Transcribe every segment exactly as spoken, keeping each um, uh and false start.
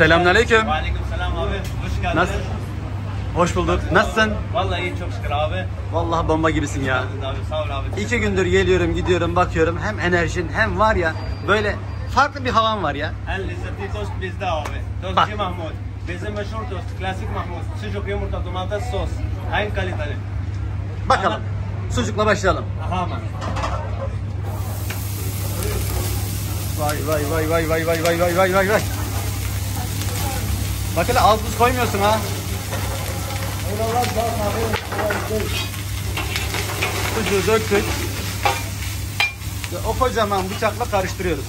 Selamünaleyküm. Aleykümselam abi. Hoş geldin. Nasıl? Hoş bulduk. Nasılsın? Vallahi iyi, çok şükür abi. Vallahi bomba gibisin ya. Abi sağ ol abi. İki gündür geliyorum, gidiyorum, bakıyorum. Hem enerjin hem var ya böyle farklı bir havan var ya. En lezzetli tost bizde abi. Bak. Tostçu Mahmut. Bizim meşhur tost. Klasik Mahmut. Sucuk, yumurta, domates, sos. En kaliteli. Bakalım. Sucukla başlayalım. Aha man. Vay vay vay vay vay vay vay vay vay vay vay. Bak hele az buz koymuyorsun ha. Sucuğu döktük. Ve o kocaman bıçakla karıştırıyoruz.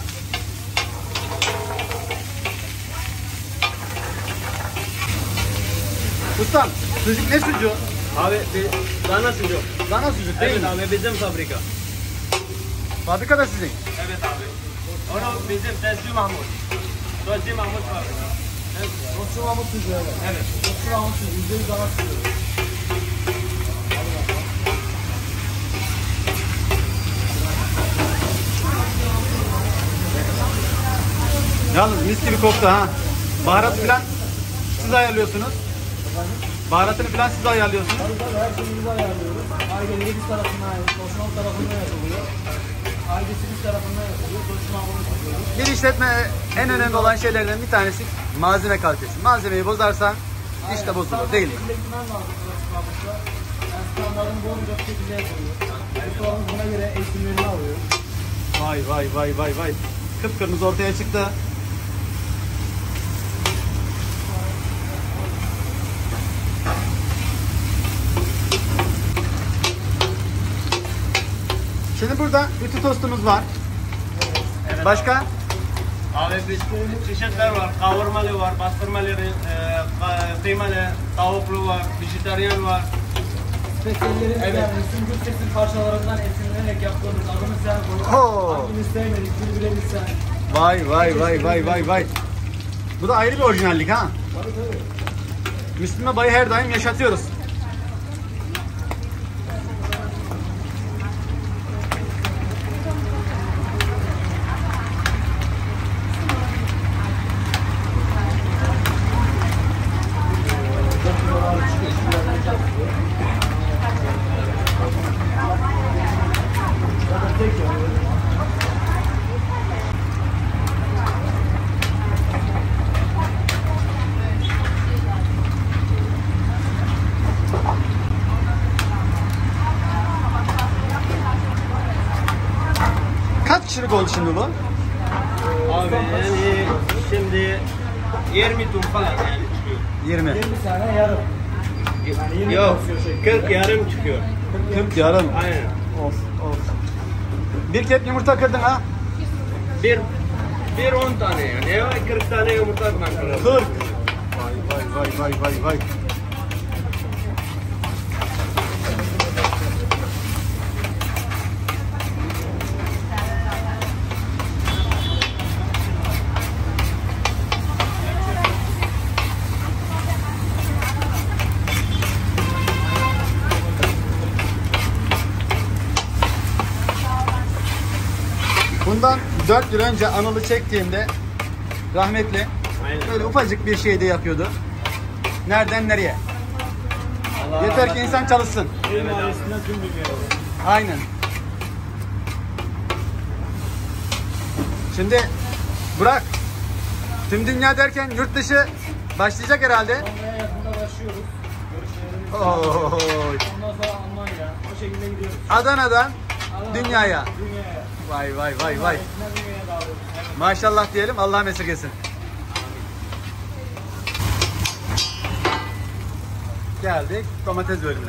Ustam, sucuk ne sucuğu? Abi dana sucuk. Dana sucuk değil Evet mi? abi, bizim fabrika. Fabrika da sizin. Evet abi. Onu bizim Tostçu Mahmut. Tostçu Mahmut fabrika. Tostçu Mahmut sucuğu evet. Evet. Tostçu Mahmut sucuğu. yüzde yüz dana sucuğu. Yalnız mis gibi koktu ha. Baharat falan siz ayarlıyorsunuz. Baharatını falan siz ayarlıyorsunuz. Tabii tabii her şeyi biz ayarlıyoruz. Aile Yediz tarafından ait. Osman tarafından yapılıyor. Ailesi biz tarafından yapılıyor. Tostçu Mahmut'u yapıyoruz. Bir işletme en önemli olan şeylerden bir tanesi malzeme kalitesi. Malzemeyi bozarsan işte bozulur değil mi? Şimdi gitmen lazım Tostçu Mahmut'ta. Yani standartını bozmayacak şekilde yapılıyor. Ustalarımız buna göre eğitimlerini alıyor. Vay vay vay vay vay. Kıpkırmızı ortaya çıktı. Şimdi burada ütü tostumuz var. Evet Başka? Abi biz çeşitler var. Kavurmalı var, bastırmalı, e, ka- kıymalı, tavuklu var, vejetaryen var. Spesiyellerimiz Evet. yani süngür sesin parçalarından esinlenerek yaptığımız adını sen koy. Oo. Hangimiz sevmedik, bir bilebilsen. Vay vay vay vay vay vay. Bu da ayrı bir orijinallik ha. Tabii tabii. Müslüme bayı her daim yaşatıyoruz. Kaç kişilik oldu şimdi bu? Abi yani şimdi yirmi ton falan yani çıkıyor. yirmi. yirmi tane yarım. Yani yirmi Yok, porsiyon şeklinde. kırk yarım çıkıyor. kırk yarım. Aynen. Of of. Bir kep yumurta kırdın ha? Bir, bir on tane yani. Evet, kırk tane yumurta kırarım. kırk. Vay vay vay vay vay vay. Bundan dört yıl önce Anıl'ı çektiğimde rahmetli Aynen. böyle ufacık bir şeyde yapıyordu. Nereden nereye? Allah Yeter rahmet ki insan çalışsın. Benim ailesinden tüm dünyada. Aynen. Şimdi Burak, tüm dünya derken yurt dışı başlayacak herhalde. Almanya yakında başlıyoruz. Görüşmelerimiz var. Oo, Ondan sonra Almanya. O şekilde gidiyoruz. Adana'dan Adana'dan dünyaya. Dünyaya. Vay vay vay vay. Ailesinden dünyaya dağılıyoruz. Evet. Maşallah diyelim, Allah'ım esirgesin. Geldik domates bölümüne.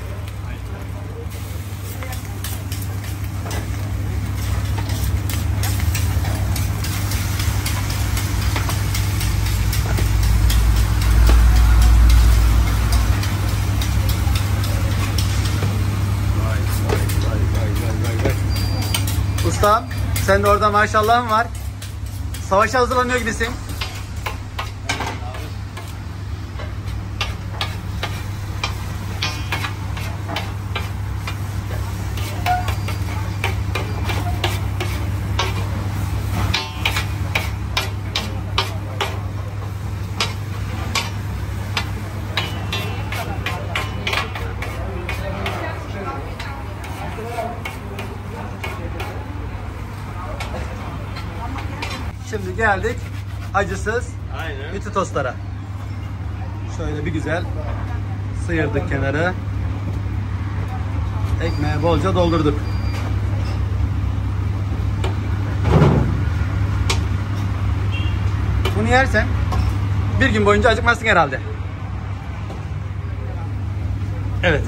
Vay vay vay vay vay vay. Ustam, sen de orada maşallahın var. Savaşa hazırlanıyor gibisin. Şimdi geldik acısız Aynen. ütü tostlara. Şöyle bir güzel sıyırdık kenarı. Ekmeğe bolca doldurduk. Bunu yersen bir gün boyunca acıkmazsın herhalde. Evet.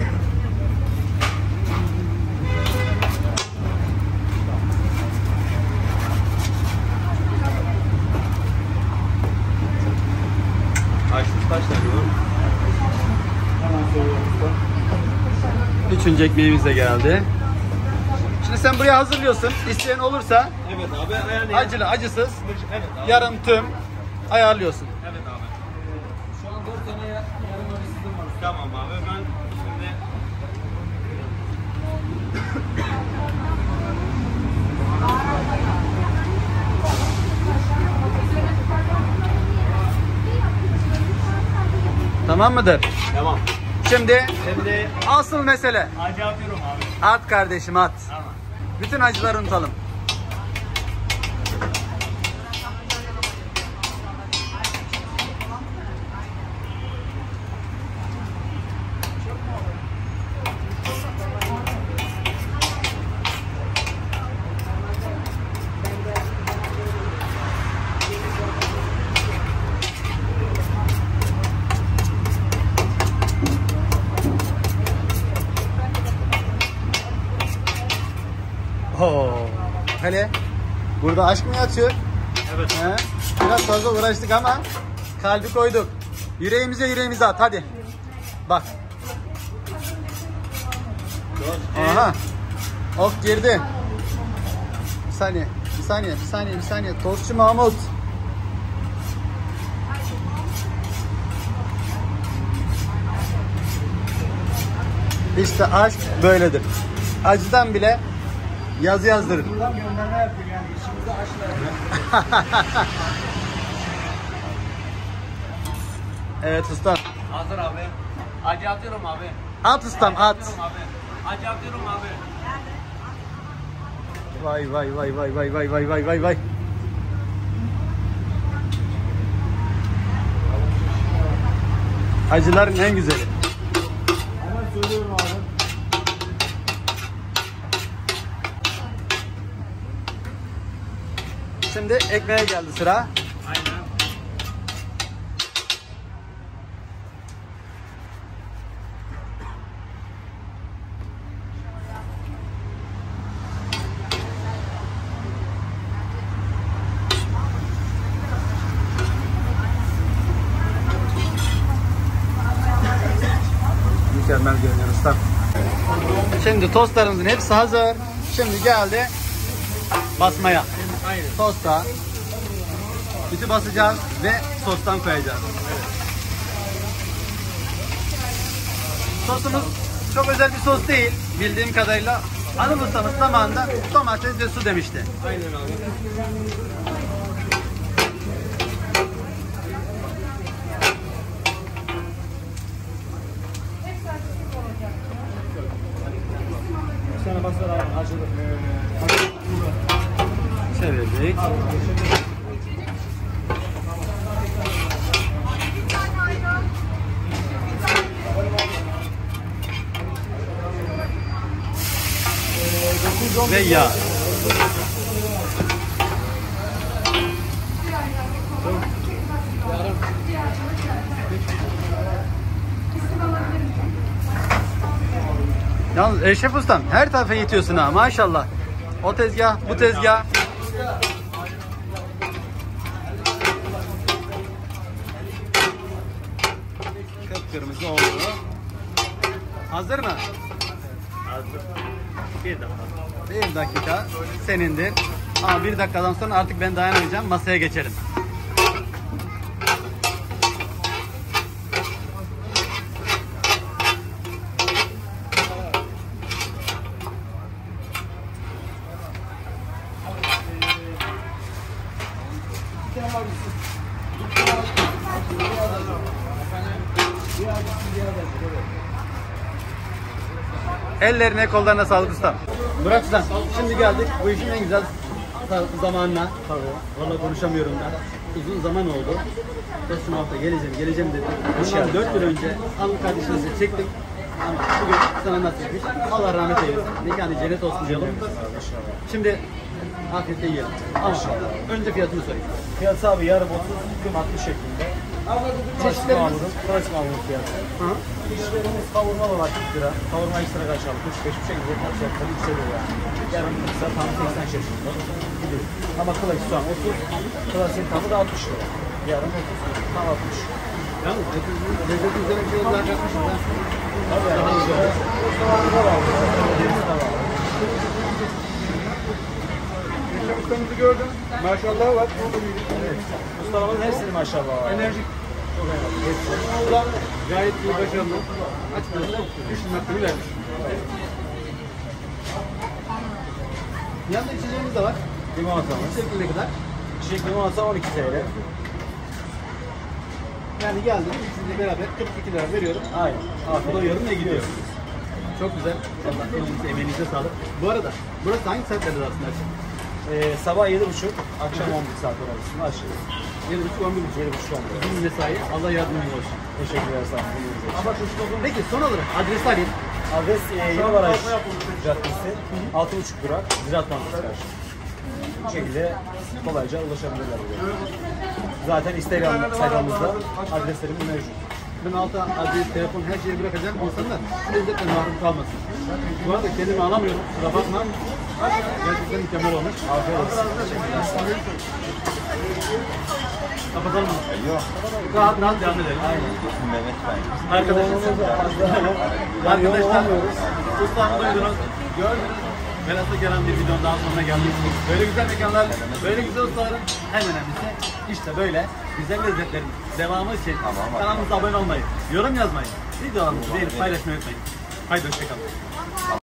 Açtı kaç tane var? Hemen söylüyorum usta. Üçüncü ekmeğimiz de geldi. Şimdi sen buraya hazırlıyorsun. İsteyen olursa Evet abi. Yani acılı, acısız, Evet abi. yarım tüm ayarlıyorsun. Evet abi. Şu an dört tane ya- yarım acısızım var. Tamam abi ben şimdi Tamam mıdır? tamam. Şimdi Şimdi asıl mesele. acı atıyorum abi. At kardeşim at. Tamam. Bütün acıları unutalım. Oo. Hele burada aşk mı yatıyor? Evet. He? Biraz fazla uğraştık ama kalbi koyduk. Yüreğimize yüreğimize at hadi. Bak. Aha. Ok girdi. Bir saniye. Bir saniye. Bir saniye. Bir saniye. Tostçu Mahmut. İşte aşk böyledir. Acıdan bile yazı yazdırır. Buradan gönderme yapıyor yani. İşimizi aşla. Evet ustam. Hazır abi. Acı atıyorum abi. At ustam at. Atıyorum abi. Acı atıyorum abi. Vay vay vay vay vay vay vay vay vay vay. Acıların en güzeli. Hemen söylüyorum abi. Şimdi ekmeğe geldi sıra. Aynen. Mükemmel görünüyor ustam. Şimdi tostlarımızın hepsi hazır. Şimdi geldi basmaya. Aynen. Tosta ütü basacağız ve sostan koyacağız. Sosumuz çok özel bir sos değil. Bildiğim kadarıyla Anıl ustamız zamanında domates ve su demişti. Aynen abi. Bir tane basar abi. Acılı. Çevirdik. Ve yağ. Yalnız Eşref Ustam her tarafa yetiyorsun ha maşallah. O tezgah, bu tezgah. Kıpkırmızı oldu. Hazır mı? Hazır. Bir dakika. Bir dakika senindir. Ama bir dakikadan sonra artık ben dayanamayacağım. Masaya geçelim. Ellerine kollarına sağlık ustam. Murat ustam şimdi geldik bu işin en güzel ta- zamanla. Tabii. Vallahi konuşamıyorum ben. Uzun zaman oldu. Dostum hafta geleceğim, geleceğim dedim. Hoş Bundan geldin. dört yıl önce Anıl kardeşinizi çektim. Ama bugün sana nasipmiş. Allah rahmet eylesin. Mekanı cennet olsun diyelim. Şimdi afiyetle yiyelim. Ama önce fiyatını sorayım. Fiyatı abi yarım otuz, kım altmış şeklinde. Klasik Çeşitlerimiz. mamurun, klasik mamurun fiyatı. Hı. İşlerimiz kavurmalı var kırk lira. Kavurma ekstra kaçarlı. kırk beş bu şekilde fiyatları yükseliyor yani. Yarım kırksa tam seksen şeklinde gidiyor. Ama klasik soğan otuz, klasik tamı da altmış lira. Yarım otuz, tam altmış. Yalnız lezzetin üzerine bir şey olarak yapmışım ben. Tabii yani. Soğanı da var. Cevizi de var. Ustamızı gördüm. Maşallah var. Ustalarımızın hepsini maşallah var. Enerjik. Çok enerjik. Ulan gayet iyi, başarılı. Açıkçası işin hakkını vermiş. Yanında içeceğimiz de var. Limonatamız. Şekil ne kadar? Çiçek limonata on iki TL. Yani geldim sizinle beraber kırk iki lira veriyorum. Aynen. Afiyet. Doyuyorum ve gidiyorum. Çok güzel. Allah elinize, emeğinize sağlık. Bu arada burası hangi saatlerde aslında açık? Ee, sabah yedi buçuk, akşam on bir saat arasında açıyoruz. yedi buçuk on bir buçuk. yedi buçuk on bir. Uzun mesai. Allah yardımcınız olsun. Teşekkürler sağ olun. Peki son olarak adresi alayım. Adres e, Yeni Baraj Caddesi, altı buçuk durak, Ziraat Bankası karşı. Bu şekilde kolayca ulaşabilirler buraya. Zaten Instagram sayfamızda adreslerimiz mevcut. Ben alta adres, telefon, her şeyi bırakacağım. İnsanlar lezzetle mahrum kalmasın. Bu arada kendimi alamıyorum. Kusura bakma. Gerçekten mükemmel olmuş. Afiyet olsun. Kapatalım mı? Yok. Rahat rahat devam edelim. Aynen. Arkadaşlar, arkadaşlar, ustamı duydunuz, gördünüz. Velhasıl gelen bir videonun daha sonuna geldik. Böyle güzel mekanlar, böyle güzel ustaların en önemlisi işte böyle güzel lezzetlerin devamı için kanalımıza abone olmayı, yorum yazmayı, videolarımızı beğenip paylaşmayı unutmayın. Haydi hoşçakalın.